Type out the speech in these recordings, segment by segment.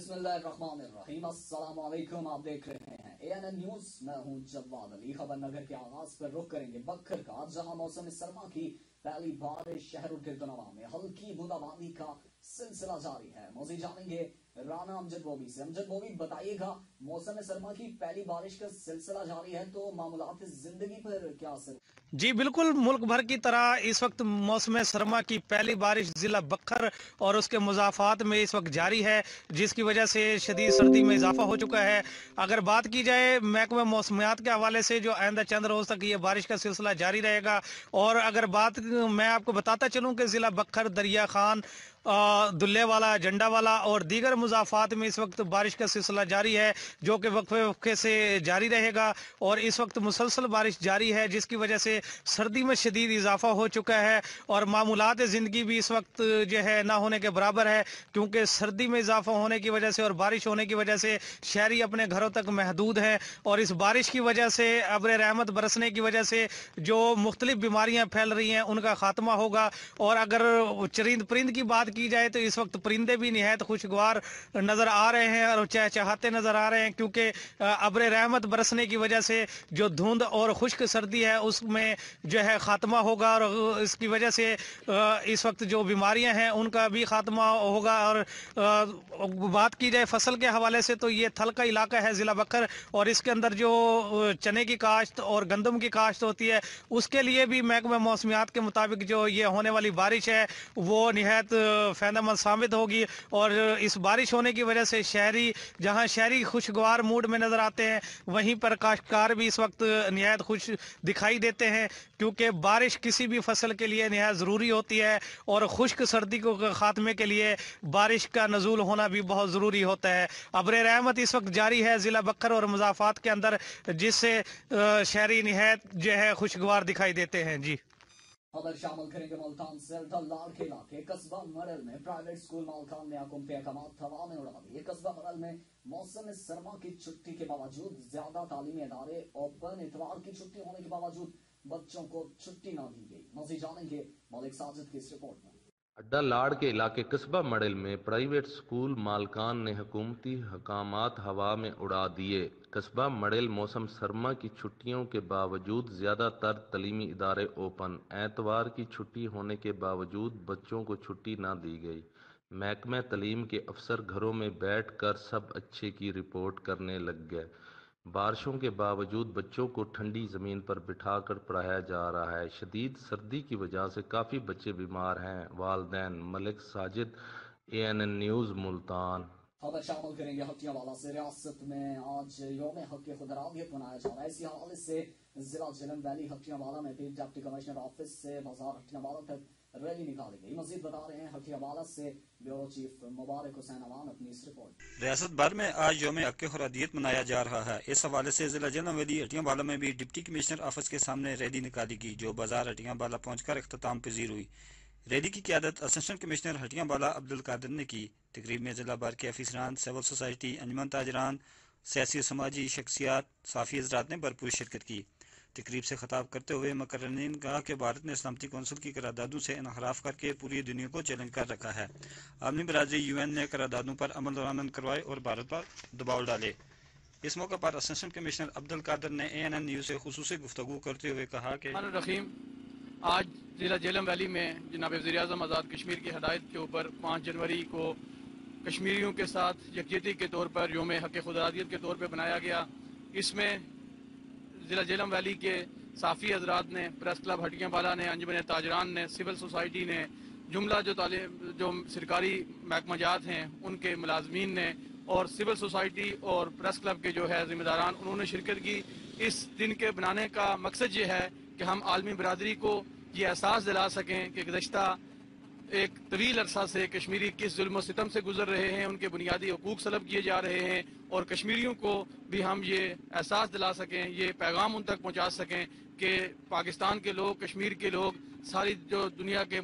جی بالکل، ملک بھر کی طرح اس وقت موسم سرما کی پہلی بارش ضلع بکھر اور اس کے مضافات میں اس وقت جاری ہے، جس کی وجہ سے شدید سردی میں اضافہ ہو چکا ہے۔ اگر بات کی جائے محکمہ موسمیات کے حوالے سے، جو آئندہ چند روز تک یہ بارش کا سلسلہ جاری رہے گا، اور اگر بات میں آپ کو بتاتا چلوں کہ ضلع بکھر، دریا خان، دلے والا، جنڈا والا اور دیگر مضافات میں اس وقت بارش کا سلسلہ جاری ہے، جو کہ وقفے وقفے سے جاری رہے گا، اور اس وقت مسلسل بارش جاری ہے، جس کی وجہ سے سردی میں شدید اضافہ ہو چکا ہے، اور معمولات زندگی بھی اس وقت جو ہے نہ ہونے کے برابر ہے، کیونکہ سردی میں اضافہ ہونے کی وجہ سے اور بارش ہونے کی وجہ سے شہری اپنے گھروں تک محدود ہیں، اور اس بارش کی وجہ سے، ابر رحمت برسنے کی وجہ سے جو مختلف بیماریاں پھیل رہی ہیں ان کا خاتمہ ہوگا۔ اور اگر چرند پرند کی بات کی جائے تو اس وقت پرندے بھی نہایت خوشگوار نظر آ رہے ہیں اور چہچہاتے نظر آ رہے ہیں، کیونکہ ابر رحمت برسنے کی وجہ سے جو دھند اور خشک سردی ہے اس میں جو ہے خاتمہ ہوگا، اور اس کی وجہ سے اس وقت جو بیماریاں ہیں ان کا بھی خاتمہ ہوگا۔ اور بات کی جائے فصل کے حوالے سے تو یہ تھل کا علاقہ ہے ضلع بکھر، اور اس کے اندر جو چنے کی کاشت اور گندم کی کاشت ہوتی ہے اس کے لیے بھی محکمہ موسمیات کے مطابق جو یہ ہونے والی بارش ہے وہ نہایت فائدہ مند ثابت ہوگی، اور اس بارش ہونے کی وجہ سے جہاں شہری خوشگوار موڈ میں نظر آتے ہیں، وہیں پر کاشتکار بھی اس وقت نہایت خوش دکھائی دیتے ہیں، کیونکہ بارش کسی بھی فصل کے لیے نہایت ضروری ہوتی ہے، اور خشک سردی کو خاتمے کے لیے بارش کا نزول ہونا بھی بہت ضروری ہوتا ہے۔ ابر رحمت اس وقت جاری ہے ضلع بکھر اور مضافات کے اندر، جس سے شہری نہایت جو ہے خوشگوار دکھائی دیتے ہیں۔ جی خبر شامل کریں گے ملتان سے ڈلار کے علاقے قصبہ مڑل میں پرائیویٹ سکول مالکان نے حکومتی احکامات ہوا میں اڑا دیے۔ قصبہ مڑل میں موسم سرما کی چھٹی کے باوجود زیادہ تعلیمی ادارے اوپن، اتوار کی چھٹی ہونے کے باوجود بچوں کو چھٹی نہ دی گئی۔ مزید جانیں گے ملک ساجد کی اس رپورٹ میں۔ اڈا لاڑ کے علاقے قصبہ مڑل میں پرائیویٹ سکول مالکان نے حکومتی احکامات ہوا میں اڑا دیے۔ قصبہ مڑل موسم سرما کی چھٹیوں کے باوجود زیادہ تر تعلیمی ادارے اوپن، اتوار کی چھٹی ہونے کے باوجود بچوں کو چھٹی نہ دی گئی۔ محکمہ تعلیم کے افسر گھروں میں بیٹھ کر سب اچھے کی رپورٹ کرنے لگ گئے۔ بارشوں کے باوجود بچوں کو ٹھنڈی زمین پر بٹھا کر پڑھایا جا رہا ہے۔ شدید سردی کی وجہ سے کافی بچے بیمار ہیں۔ والدین۔ Malik Sajid, ANN news, Multan. خبر شامل کریں گے ہٹیاں والا سے۔ ریاست میں آج یوم حق خودارادیت منایا جا رہا ہے۔ اسی حوالے سے ضلع جہلم ویلی ہٹیاں والا میں بھی ڈپٹی کمشنر آفس سے بازار ہٹیاں والا تک ریلی نکالی گئی۔ مزید بتا رہے ہیں ہٹیاں والا سے بیورو چیف مبارک حسین عوان اپنی اس رپورٹ۔ ریاست بھر میں آج یوم حق خودارادیت منایا جا رہا ہے۔ اس حوالے سے ضلع جہلم ویلی ہٹیاں والا میں بھی ڈپٹی کمشنر آفس کے سامنے ریلی نکالی گئی، جو بازار ہٹیاں والا پہنچ کر اختتام پذیر ہوئی۔ ریلی کی قیادت اسسٹنٹ کمشنر ہٹیاں والا عبدالقادر نے کی۔ تقریب میں ضلع بھر کے افسران، سول سوسائٹی، انجمن تاجران، سیاسی و سماجی شخصیات، صحافی حضرات نے بھرپور شرکت کی۔ تقریب سے خطاب کرتے ہوئے مقررین نے کہا کہ بھارت نے سلامتی کونسل کی قراردادوں سے انحراف کر کے پوری دنیا کو چیلنج کر رکھا ہے۔ عالمی برادری UN نے قراردادوں پر عمل درآمد کروائے اور بھارت پر دباؤ ڈالے۔ اس موقع پر اسسٹنٹ کمشنر عبدالقادر نے ANN نیوز سے خصوصی گفتگو کرتے ہوئے کہا کہ آج ضلع جہلم ویلی میں جناب وزیر اعظم آزاد کشمیر کی ہدایت کے اوپر 5 جنوری کو کشمیریوں کے ساتھ یکجہتی کے طور پر یوم حق خودارادیت کے طور پہ بنایا گیا۔ اس میں ضلع جہلم ویلی کے صحافی حضرات نے، پریس کلب ہٹیاں والا نے، انجمن تاجران نے، سول سوسائٹی نے، جملہ جو سرکاری محکمہ جات ہیں ان کے ملازمین نے، اور سول سوسائٹی اور پریس کلب کے جو ہے ذمہ داران، انہوں نے شرکت کی۔ اس دن کے بنانے کا مقصد یہ ہے کہ ہم عالمی برادری کو یہ احساس دلا سکیں کہ گزشتہ ایک طویل عرصہ سے کشمیری کس ظلم و ستم سے گزر رہے ہیں، ان کے بنیادی حقوق سلب کیے جا رہے ہیں، اور کشمیریوں کو بھی ہم یہ احساس دلا سکیں، یہ پیغام ان تک پہنچا سکیں کہ پاکستان کے لوگ، کشمیر کے لوگ، ساری جو دنیا کے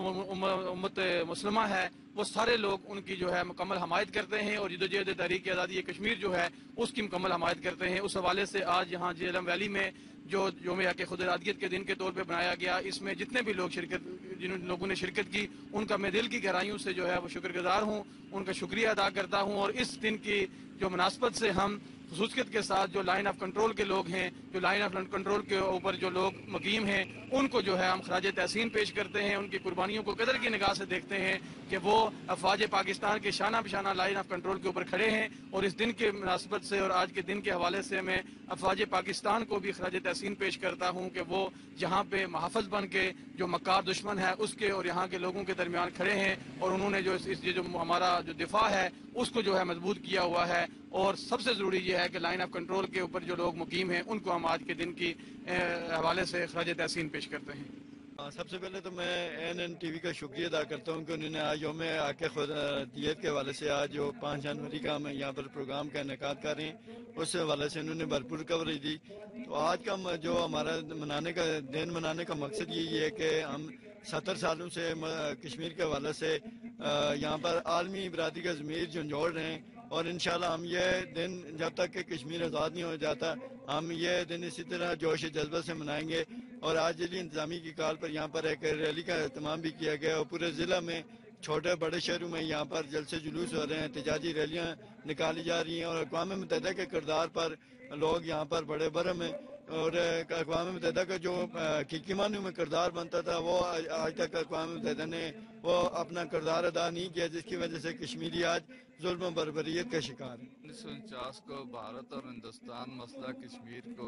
امت مسلمہ ہے، وہ سارے لوگ ان کی جو ہے مکمل حمایت کرتے ہیں، اور جدوجہد تحریک آزادی کشمیر جو ہے اس کی مکمل حمایت کرتے ہیں۔ اس حوالے سے آج یہاں جہلم ویلی میں جو یوم حق خود ارادیت کے دن کے طور پہ بنایا گیا، اس میں جتنے بھی لوگ جن لوگوں نے شرکت کی، ان کا میں دل کی گہرائیوں سے جو ہے وہ شکر گزار ہوں، ان کا شکریہ ادا کرتا ہوں۔ اور اس دن کی جو مناسبت سے ہم خصوصیت کے ساتھ جو لائن آف کنٹرول کے لوگ ہیں، جو لائن آف کنٹرول کے اوپر جو لوگ مقیم ہیں، ان کو جو ہے ہم خراج تحسین پیش کرتے ہیں، ان کی قربانیوں کو قدر کی نگاہ سے دیکھتے ہیں کہ وہ افواج پاکستان کے شانہ بشانہ لائن آف کنٹرول کے اوپر کھڑے ہیں۔ اور اس دن کے مناسبت سے اور آج کے دن کے حوالے سے میں افواج پاکستان کو بھی خراج تحسین پیش کرتا ہوں کہ وہ یہاں پہ محافظ بن کے جو مکار دشمن ہے اس کے اور یہاں کے لوگوں کے درمیان کھڑے ہیں، اور انہوں نے جو جو ہمارا جو دفاع ہے اس کو جو ہے مضبوط کیا ہوا ہے۔ اور سب سے ضروری یہ ہے کہ لائن آف کنٹرول کے اوپر جو لوگ مقیم ہیں ان کو ہم آج کے دن کی حوالے سے خراج تحسین پیش کرتے ہیں۔ سب سے پہلے تو میں ANN ٹی وی کا شکریہ ادا کرتا ہوں کہ انہوں نے آج یوم حق خود ارادیت کے حوالے سے آج جو 5 جنوری کا ہم یہاں پر پروگرام کا انعقاد کر رہے ہیں، اس حوالے سے انہوں نے بھرپور کوریج دی۔ تو آج کا جو ہمارا منانے کا مقصد یہی ہے کہ ہم 70 سالوں سے کشمیر کے حوالے سے یہاں پر عالمی برادری کا ضمیر جھنجھوڑ رہے ہیں، اور انشاءاللہ ہم یہ دن جب تک کہ کشمیر آزاد نہیں ہو جاتا ہم یہ دن اسی طرح جوش جذبہ سے منائیں گے۔ اور آج ضلعی انتظامی کی کال پر یہاں پر ایک ریلی کا اہتمام بھی کیا گیا، اور پورے ضلع میں چھوٹے بڑے شہروں میں یہاں پر جلسے جلوس ہو رہے ہیں، احتجاجی ریلیاں نکالی جا رہی ہیں، اور اقوام متحدہ کے کردار پر لوگ یہاں پر بڑے برہم ہیں۔ اور اقوام متحدہ کا جو حقیقی معنوں میں کردار بنتا تھا وہ آج تک اقوام متحدہ نے وہ اپنا کردار ادا نہیں کیا، جس کی وجہ سے کشمیری آج ظلم و بربریت کا شکار ہے۔ 1949 کو بھارت اور ہندوستان مسئلہ کشمیر کو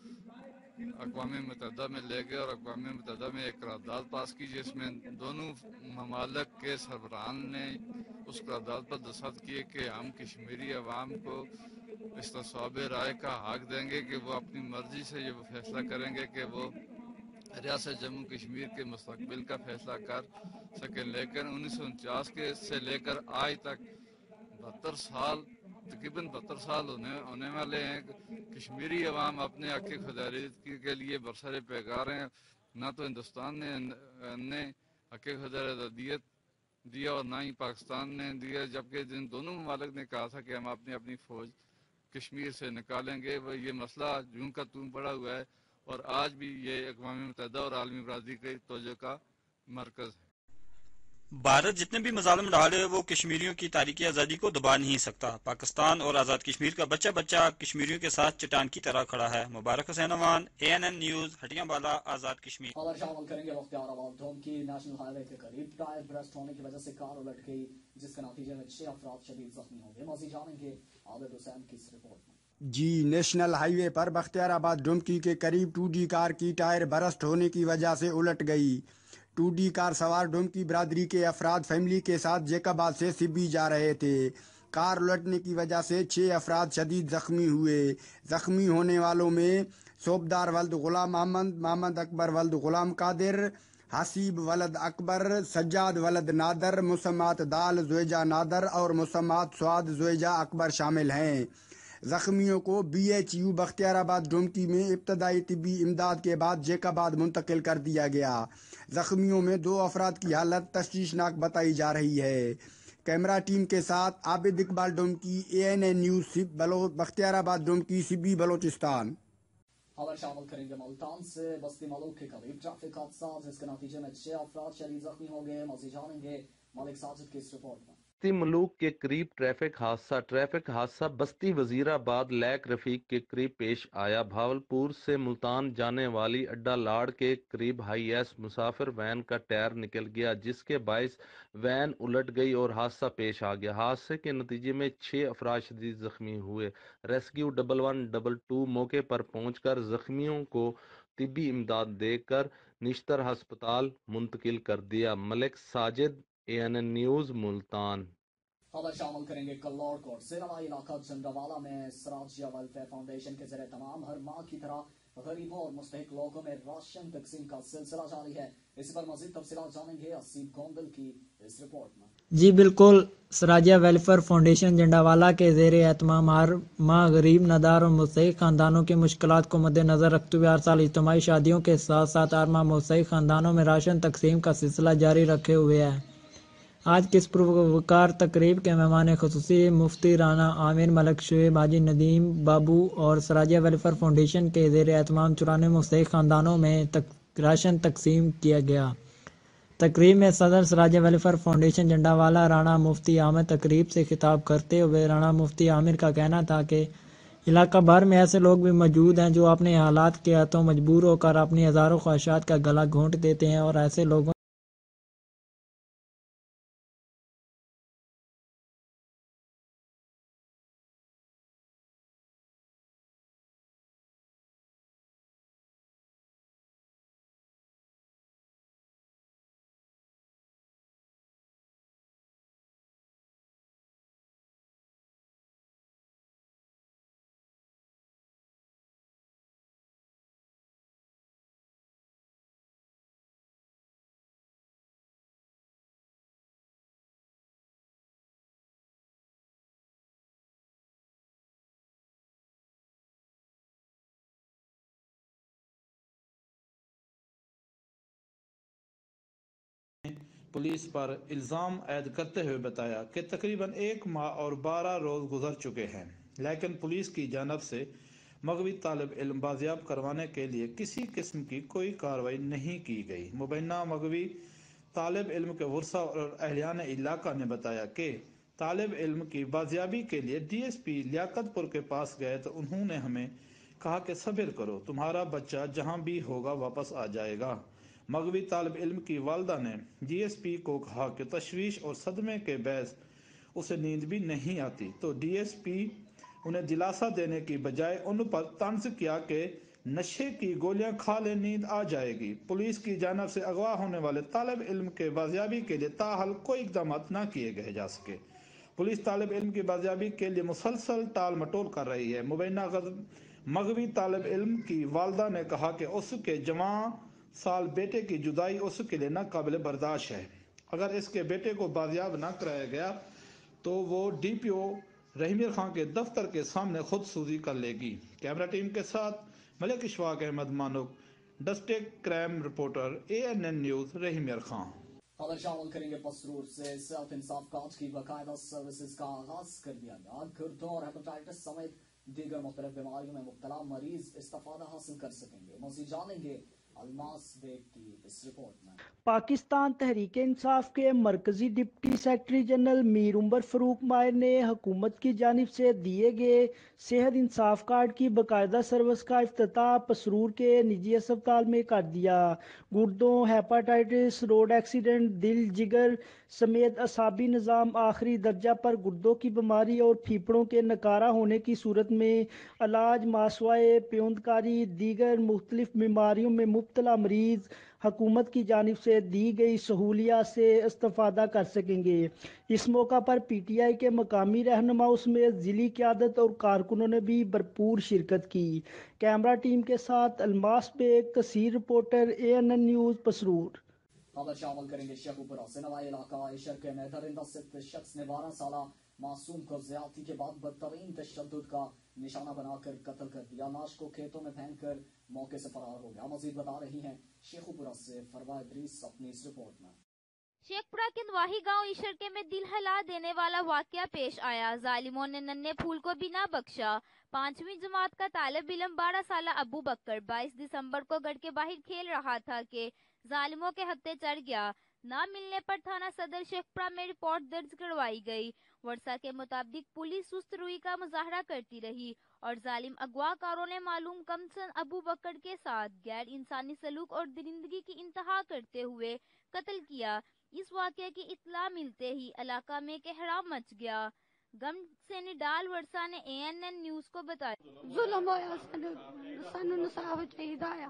اقوام متحدہ میں لے گئے، اور اقوام متحدہ میں ایک قرارداد پاس کی جس میں دونوں ممالک کے سربراہان نے اس قرارداد پر دستخط کیے کہ ہم کشمیری عوام کو استصواب رائے کا حق دیں گے کہ وہ اپنی مرضی سے یہ فیصلہ کریں گے کہ وہ ریاست جموں کشمیر کے مستقبل کا فیصلہ کر سکیں۔ لیکن 1949 سے لے کر آج تک 72 سال تقریباً 72 سال ہونے والے ہیں، کشمیری عوام اپنے حق خود ارادیت کے لیے برسر پیگار ہیں۔ نہ تو ہندوستان نے حق خود ارادیت دیا اور نہ ہی پاکستان نے دیا، جبکہ جن دونوں ممالک نے کہا تھا کہ ہم اپنی فوج کشمیر سے نکالیں گے، وہ یہ مسئلہ جون کا تون پڑا ہوا ہے، اور آج بھی یہ اقوام متحدہ اور عالمی برادری کی توجہ کا مرکز ہے۔ بھارت جتنے بھی مظالم ڈالے وہ کشمیریوں کی تاریخی آزادی کو دبا نہیں سکتا۔ پاکستان اور آزاد کشمیر کا بچہ بچہ کشمیریوں کے ساتھ چٹان کی طرح کھڑا ہے۔ Mubarak Hussain Awan, ANN news, Hattian Bala, Azad Kashmir. خبر شامل کریں گے بختیار آباد ڈوم کی نیشنل ہائی وے کے قریب ٹائر برسٹ ہونے کی وجہ سے کار الٹ گئی، جس کے نتیجے میں 6 افراد شدید زخمی ہو گئے۔ مزید جانیں گے عابد حسین کی اس رپورٹ میں۔ جی نیشنل ہائی وے پر بختیار آباد ڈومکی کے قریب 2D کار کی ٹائر برسٹ ہونے کی وجہ سے الٹ گئی۔ 2D کار سوار ڈومکی برادری کے افراد فیملی کے ساتھ جیکاباد سے سبی جا رہے تھے۔ کار الٹنے کی وجہ سے 6 افراد شدید زخمی ہوئے۔ زخمی ہونے والوں میں صوبدار ولد غلام محمد اکبر ولد غلام قادر، حسیب ولد اکبر، سجاد ولد نادر، مسمات دال زویجہ نادر اور مسمات سعاد زویجہ اکبر شامل ہیں۔ زخمیوں کو BHU بختیار آباد ڈومکی میں ابتدائی طبی امداد کے بعد جیکاباد منتقل کر دیا گیا۔ زخمیوں میں 2 افراد کی حالت تشویشناک بتائی جا رہی ہے۔ کیمرہ ٹیم کے ساتھ Abid Iqbal Domki, ANN news Bakhtiarabad Domki, سبی بلوچستان۔ خبر شامل کریں گے ملتان سے بستی ملوک کے قریب ٹریفک حادثہ، جس کے نتیجے میں 6 افراد شدید زخمی ہو گئے۔ مزید جانیں گے ملک ساجد کی اس رپورٹ میں۔ بستی ملوک کے قریب ٹریفک حادثہ بستی وزیر آباد لیک رفیق کے قریب پیش آیا۔ بھاولپور سے ملتان جانے والی اڈا لاڑ کے قریب ہائی ایس مسافر وین کا ٹائر نکل گیا، جس کے باعث وین الٹ گئی اور حادثہ پیش آ گیا۔ حادثے کے نتیجے میں 6 افراد شدید زخمی ہوئے۔ ریسکیو 1122 موقع پر پہنچ کر زخمیوں کو طبی امداد دے کر نشتر ہسپتال منتقل کر دیا۔ Malik Sajid, ANN news, Multan. خبر شامل کریں گے کلوڑ کوٹ سے نوائی علاقہ جنڈوالا میں سراجیا ویلفیئر فاؤنڈیشن کے زیر تمام ہر ماہ کی طرح غریبوں اور مستحق لوگوں میں راشن تقسیم کا سلسلہ جاری ہے۔ اس پر مزید تفصیلات جانیں گے اسیب گوندل کی اس رپورٹ میں۔ جی بالکل، سراجیہ ویلفیئر فاؤنڈیشن جنڈاوالا کے زیر اہتمام ہر ماہ غریب، نادار اور مستحق خاندانوں کی مشکلات کو مد نظر رکھتے ہوئے ہر سال اجتماعی شادیوں کے ساتھ ساتھ ہر ماہ مستحق خاندانوں میں راشن تقسیم کا سلسلہ جاری رکھے ہوئے ہے۔ آج کی اس پروکار تقریب کے مہمان خصوصی مفتی رانا عامر ملک شعیب حاجی ندیم بابو اور سراجیہ ویلفیئر فاؤنڈیشن کے زیر اہتمام 94 مستحق خاندانوں میں راشن تقسیم کیا گیا۔ تقریب میں صدر سراجیہ ویلفیئر فاؤنڈیشن جنڈاوالا رانا مفتی عامر تقریب سے خطاب کرتے ہوئے رانا مفتی عامر کا کہنا تھا کہ علاقہ بھر میں ایسے لوگ بھی موجود ہیں جو اپنے حالات کے ہاتھوں مجبور ہو کر اپنی ہزاروں خواہشات کا گلا گھونٹ دیتے ہیں، اور ایسے لوگوں پولیس پر الزام عائد کرتے ہوئے بتایا کہ تقریباً 1 ماہ اور 12 روز گزر چکے ہیں، لیکن پولیس کی جانب سے مغوی طالب علم بازیاب کروانے کے لیے کسی قسم کی کوئی کارروائی نہیں کی گئی۔ مبینہ مغوی طالب علم کے ورثاء اور اہلیان علاقہ نے بتایا کہ طالب علم کی بازیابی کے لیے ڈی ایس پی لیاقت پور کے پاس گئے تو انہوں نے ہمیں کہا کہ صبر کرو، تمہارا بچہ جہاں بھی ہوگا واپس آ جائے گا۔ مغوی طالب علم کی والدہ نے ڈی ایس پی کو کہا کہ تشویش اور صدمے کے باعث اسے نیند بھی نہیں آتی، تو ڈی ایس پی انہیں دلاسا دینے کی بجائے ان پر طنز کیا کہ نشے کی گولیاں کھا لے، نیند آ جائے گی۔ پولیس کی جانب سے اغوا ہونے والے طالب علم کے بازیابی کے لیے تاحال کوئی اقدامات نہ کیے گئے جا سکے۔ پولیس طالب علم کی بازیابی کے لیے مسلسل ٹال مٹول کر رہی ہے۔ مبینہ مغوی طالب علم کی والدہ نے کہا کہ اس کے جوان سال بیٹے کی جدائی اس کے لیے ناقابل برداشت ہے۔ اگر اس کے بیٹے کو بازیاب نہ کرایا گیا تو وہ ڈی پی او رحیم خان کے دفتر کے سامنے خود سوزی کر لے گی۔ کیمرہ ٹیم کے ساتھ Malik Ashfaq Ahmad Manak, district crime reporter ANN news, Rahim Khan. خبر شامل کریں گے پسرور سے۔ سیلف انصاف کارڈ کی باقاعدہ سروسز کا آغاز کر دیا گیا۔ گردوں اور ہیپاٹائٹس سمیت دیگر مختلف بیماریوں میں مبتلا مریض استفادہ حاصل کر سکیں گے۔ مزید جانیں گے الماس بیگ کی اس رپورٹ میں۔ پاکستان تحریک انصاف کے مرکزی deputy secretary general Mir Umar Farooq Maher نے حکومت کی جانب سے دیے گئے صحت انصاف کارڈ کی باقاعدہ سروس کا افتتاح پسرور کے نجی اسپتال میں کر دیا۔ گردوں، ہیپاٹائٹس، روڈ ایکسیڈنٹ، دل، جگر سمیت اعصابی نظام آخری درجہ پر گردوں کی بیماری اور پھیپھڑوں کے نکارہ ہونے کی صورت میں علاج، ماسوائے پیوندکاری، دیگر مختلف بیماریوں میں مبتلا مریض حکومت کی جانب سے دی گئی سہولیات سے استفادہ کر سکیں گے۔ اس موقع پر پی ٹی آئی کے مقامی رہنماؤں سمیت ضلعی قیادت اور کارکنوں نے بھی بھرپور شرکت کی۔ کیمرہ ٹیم کے ساتھ الماس بیگ، کثیر رپورٹر ANN نیوز، پسرور۔ خبر شامل کریں گے شیخوپورہ سے۔ نوائی علاقہ عشرکے میں درندہ صفت شخص نے 12 سالہ معصوم کو زیادتی کے بعد بدترین تشدد کا نشانہ بنا کر قتل کر دیا۔ لاش کو کھیتوں میں پھینک کر موقع سے فرار ہو گیا۔ مزید بتا رہی ہیں شیخوپورہ سے فروا ادریس اپنی اس رپورٹ میں۔ شیخپورہ کے نواحی گاؤں عشرکے میں دل ہلا دینے والا واقعہ پیش آیا۔ ظالموں نے ننھے پھول کو بھی نہ بخشا۔ 5ویں جماعت کا طالب علم 12 سالہ ابو بکر 22 دسمبر کو گھر کے باہر کھیل رہا تھا کہ ظالموں کے ہتھے چڑھ گیا۔ نہ ملنے پر تھانہ صدر شیخپورہ میں رپورٹ درج کروائی گئی۔ ورثاء کے مطابق پولیس سست روی کا مظاہرہ کرتی رہی اور ظالم اغوا کاروں نے معلوم کمسن ابو بکر کے ساتھ غیر انسانی سلوک اور درندگی کی انتہا کرتے ہوئے قتل کیا۔ اس واقعے کی اطلاع ملتے ہی علاقہ میں قہرام مچ گیا۔ گم سے نڈال ورثاء نے ANN نیوز کو بتایا۔ ظلم ہویا سانو انصاف چاہیے،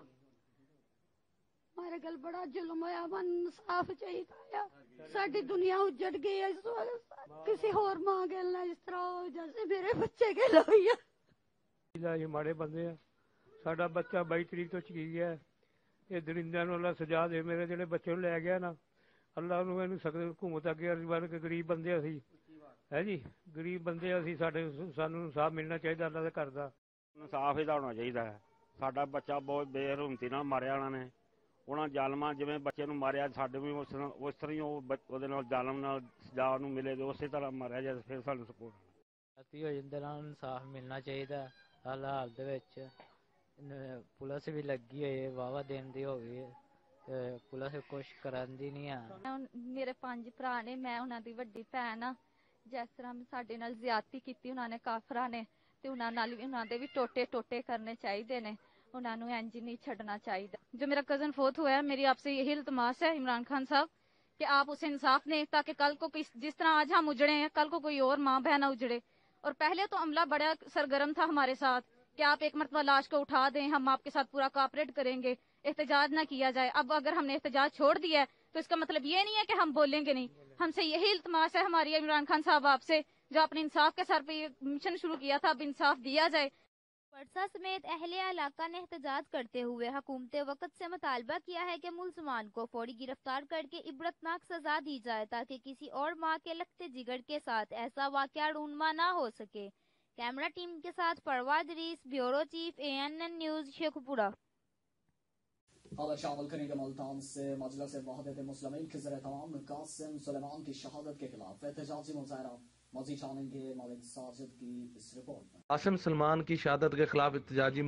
ہمارے گل بڑا ظلم ہویا، من انصاف چاہیے۔ ساری دنیا اجڑ گئی ہے، اس وقت کسی اور ماں گل نہ اس طرح ہو جیسے میرے بچے گل ہوئی ہے۔ ماڑے بندے ساڈا بچہ 22 تاریخ تو چکی گیا، یہ درندے نوں اللہ سزا دے۔ میرے جڑے بچے نوں لے گیا نا، ਅੱਲਾ ਨੂੰ ਇਹਨੂੰ ਸਕਦੇ ਹਕੂਮਤ ਅੱਗੇ ਅਰਜ਼ ਬਣ ਕੇ ਗਰੀਬ ਬੰਦੇ ਅਸੀਂ ਹੈ ਜੀ, ਗਰੀਬ ਬੰਦੇ ਅਸੀਂ, ਸਾਨੂੰ ਇਨਸਾਫ ਮਿਲਣਾ ਚਾਹੀਦਾ, ਅੱਲਾ ਦੇ ਘਰ ਦਾ ਇਨਸਾਫ ਇਹਦਾ ਹੋਣਾ ਚਾਹੀਦਾ ਹੈ। ਸਾਡਾ ਬੱਚਾ ਬਹੁਤ ਬੇਰਹਿਮਤੀ ਨਾਲ ਮਾਰਿਆ ਉਹਨਾਂ ਨੇ, ਉਹਨਾਂ ਜ਼ਾਲਮਾਂ ਜਿਵੇਂ ਬੱਚੇ ਨੂੰ ਮਾਰਿਆ ਸਾਡੇ ਵੀ ਉਸ ਤਰ੍ਹਾਂ ਹੀ ਉਹਦੇ ਨਾਲ ਜ਼ਾਲਮ ਨਾਲ ਸਜ਼ਾ ਉਹਨੂੰ ਮਿਲੇ, ਉਸੇ ਤਰ੍ਹਾਂ ਮਾਰਿਆ ਜਾਏ ਫਿਰ ਸਾਨੂੰ ਸਕੂਨ ਹੋ ਜਾਂਦੇ ਨਾਲ ਇਨਸਾਫ ਮਿਲਣਾ ਚਾਹੀਦਾ। ਹਰ ਹਾਲ ਦੇ ਵਿੱਚ ਪੁਲਿਸ ਵੀ ਲੱਗੀ ਹੋਈ ਹੈ, ਵਾਹਵਾ ਦਿਨ ਦੀ ਹੋ ਗਈ ਤੇ ਪੁਲਿਸ ਕੁਛ ਕਰਨ ਦੀ ਨਹੀਂ ਆ। ਮੇਰੇ 5 ਭਰਾ ਨੇ, ਮੈਂ ਉਹਨਾਂ ਦੀ ਵੱਡੀ ਭੈਣ ਆ। ਜਿਸ ਤਰ੍ਹਾਂ ਸਾਡੇ ਨਾਲ ਜ਼ਿਆਦਤੀ ਕੀਤੀ ਉਹਨਾਂ ਨੇ ਕਾਫਰਾਂ ਨੇ, ਤੇ ਉਹਨਾਂ ਨਾਲ ਵੀ ਉਹਨਾਂ ਦੇ ਵੀ ਟੋਟੇ ਕਰਨੇ ਚਾਹੀਦੇ ਨੇ, ਉਹਨਾਂ ਨੂੰ ਇੰਜ नहीं छड़ना चाहिए। जो मेरा कजन फोत हुआ है, मेरी आपसे यही इल्तमास है इमरान खान साहब कि आप उसे इंसाफ दें, ताकि कल को जिस तरह आज हम उजड़े हैं, कल को कोई और माँ बहन ना उजड़े। और पहले तो अमला बड़ा सरगर्म था हमारे साथ कि आप एक मरतबा लाश को उठा दें, हम आपके साथ पूरा कोऑपरेट करेंगे, एहतजाज ना किया जाए। अब अगर हमने एहतजाज छोड़ दिया है तो इसका मतलब ये नहीं है कि हम बोलेंगे नहीं। हमसे यही इल्तमास है हमारी इमरान खान साहब आपसे, जो आपने इंसाफ के सर पे ये मिशन शुरू किया था, अब इंसाफ दिया जाए। परसा समेत अहले इलाका ने एहतजाज करते हुए हुकूमत वक्त से मुतालबा किया है कि मुलजमान को फौरी गिरफ्तार करके इबरतनाक सजा दी जाए, ताकि किसी और माँ के लगते जिगर के साथ ऐसा वाकया रूनमा ना हो सके। कैमरा टीम के साथ Parwaz Rees, bureau chief ANN news, Sheikhupura. खबर शामिल करेंगे मुल्तान से। मजलिस वहदत मुस्लिमीन के ज़रिए तमाम कासिम सुलेमान की शहादत के खिलाफ एहतजाजी मुजाहरा। मज़ीद जानेंगे मलिक साजिद की इस रिपोर्ट में। कासिम सलमान की शहादत के खिलाफ एहतजाजी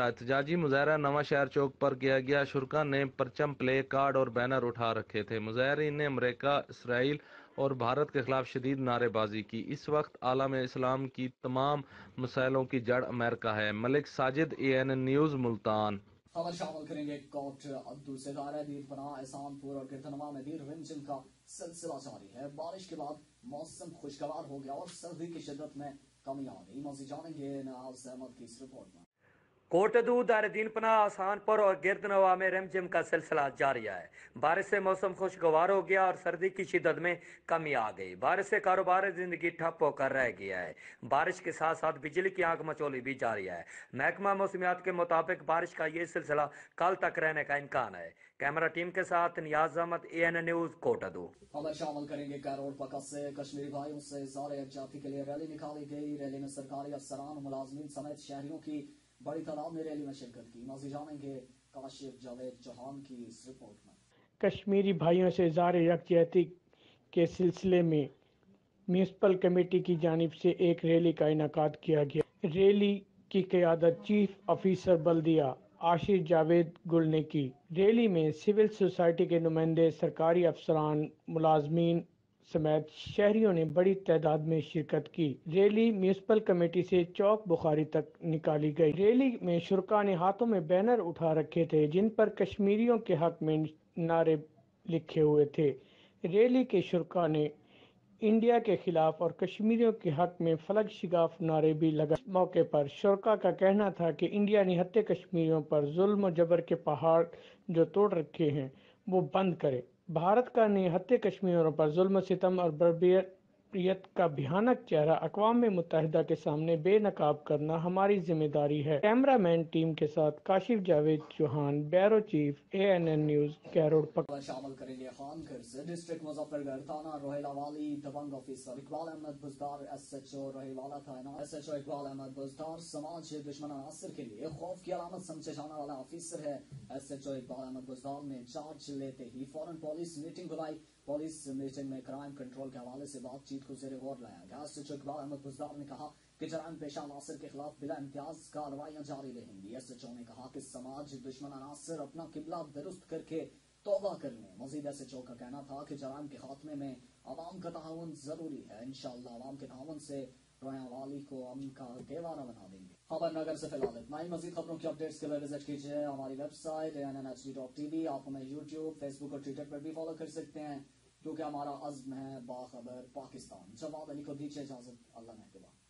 मुजाहरा नवा शहर चौक पर किया गया। शुरका ने परचम, प्ले कार्ड और बैनर उठा रखे थे। मुजाहरीन ने अमेरिका, इसराइल और भारत के खिलाफ शदीद नारेबाजी की। इस वक्त आलम इस्लाम की तमाम मसाइलों की जड़ अमेरिका है। Malik Sajid, ANN news, Multan. खबर शामिल करेंगे कोट अब्दुल से दीर पना, एहसानपुर और गिरधनवा में भी रिमझिम का सिलसिला जारी है। बारिश के बाद मौसम खुशगवार हो गया और सर्दी की शिद्दत में कमी आ गई। मज़ीद जानेंगे नवाज अहमद की इस रिपोर्ट में। कोटदू, दारुद्दीन पनाह, आसानपुर और गिरदनवा में रिमझिम का सिलसिला जारी है। बारिश से मौसम खुशगवार हो गया और सर्दी की शिद्दत में कमी आ गई। बारिश से कारोबार जिंदगी ठप होकर रह गया है। बारिश के साथ साथ बिजली की आंख मचोली भी जारी है। महकमा मौसमियात के मुताबिक बारिश का ये सिलसिला कल तक रहने का इम्कान है। कैमरा टीम के साथ नियाज अहमद, ANN न्यूज़, कोटदू। खबर शामिल करेंगे कैरोड पकस से। कश्मीरी भाइयों से इज़हार यकजहती के लिए रैली निकाली गई। रैली में सरकारी अफसरान, मुलाजमीन समेत शहरियों की बड़ी तादाद ने रैली में शिरकत की। मज़ीद जानेंगे काशिफ जावेद चौहान की इस रिपोर्ट में। कश्मीरी भाइयों से इज़हार यकजहती के सिलसिले में म्यूनसिपल कमेटी की जानिब से एक रैली का इनेकाद किया गया। रैली की क़यादत चीफ ऑफिसर बल्दिया आशिफ जावेद गुल ने की। रैली में सिविल सोसाइटी के नुमाइंदे, सरकारी अफसरान, मुलाजमीन समेत शहरियों ने बड़ी तादाद में शिरकत की। रैली म्यूनसिपल कमेटी से चौक बुखारी तक निकाली गई। रैली में शुरका ने हाथों में बैनर उठा रखे थे, जिन पर कश्मीरियों के हक में नारे लिखे हुए थे। रैली के शुरका ने इंडिया के खिलाफ और कश्मीरियों के हक में फलक शिगाफ नारे भी लगा। इस मौके पर शुरका का कहना था कि इंडिया निहत्थे कश्मीरियों पर जुल्म जबर के पहाड़ जो तोड़ रखे हैं वो बंद करे। भारत का निहत्थे कश्मीरियों पर जुल्म, सितम और बर्बरियत का भयानक चेहरा अक़वाम मुत्तहिदा के सामने बेनकाब करना हमारी जिम्मेदारी है। कैमरामैन टीम के साथ Kashif Javed Chauhan, bureau chief, ANN news, Karor. शामिल करेंगे खानगढ़ से। डिस्ट्रिक्ट मुजफ्फरगढ़ थाना रोहिला वाली दबंग ऑफिसर इकबाल अहमद बुजदार SHO रोहिवाला था। SHO इकबाल अहमद बुजदार समाज दुश्मन अनासर के लिए खौफ की अलामत समझे जाने वाला ऑफिसर है। SHO इकबाल अहमद बुजदार ने चार्ज लेते ही फौरन पुलिस मीटिंग बुलाई। पुलिस मीटिंग में क्राइम कंट्रोल के हवाले से बातचीत को ज़ेर गौर लाया गया। SHO इकबाल अहमद बुजदार ने कहा कि जराइम पेशा अनासर के खिलाफ बिला इम्तियाज कार्रवाइयाँ जारी रहेंगी। SHO ने कहा कि समाज दुश्मन अनासर अपना किबला दुरुस्त करके तौबा कर लें। मजीद SHO का कहना था कि जराइम के खात्मे में अवाम का ताउन जरूरी है। इंशाअल्लाह अवाम के ताउन से रोया वाली को अमन का गहवारा बना देंगे। खबर नगर से फिलहाल इतना ही। मजीद खबरों की अपडेट्स के लिए विजिट कीजिए हमारी वेबसाइट ANNHD.TV। आप हमें YouTube, Facebook और Twitter पर भी फॉलो कर सकते हैं, क्योंकि हमारा अज़्म है बाखबर पाकिस्तान। जवाब अली को दीजिए इजाजत। अल्लाह ने